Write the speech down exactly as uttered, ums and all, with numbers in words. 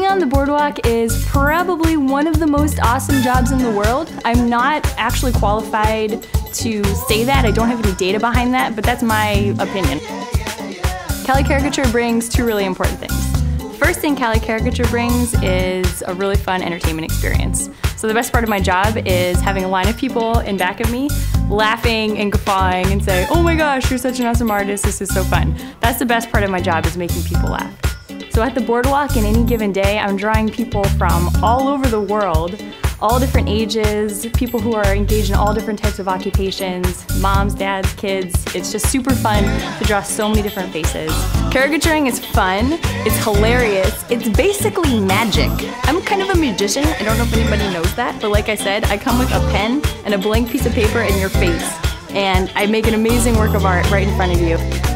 on the boardwalk is probably one of the most awesome jobs in the world. I'm not actually qualified to say that. I don't have any data behind that, but that's my opinion. Cali Caricature brings two really important things. First thing Cali Caricature brings is a really fun entertainment experience. So the best part of my job is having a line of people in back of me laughing and guffawing and say, "Oh my gosh, you're such an awesome artist, this is so fun." That's the best part of my job, is making people laugh. So at the boardwalk, in any given day, I'm drawing people from all over the world, all different ages, people who are engaged in all different types of occupations, moms, dads, kids. It's just super fun to draw so many different faces. Caricaturing is fun, it's hilarious, it's basically magic. I'm kind of a magician, I don't know if anybody knows that, but like I said, I come with a pen and a blank piece of paper in your face, and I make an amazing work of art right in front of you.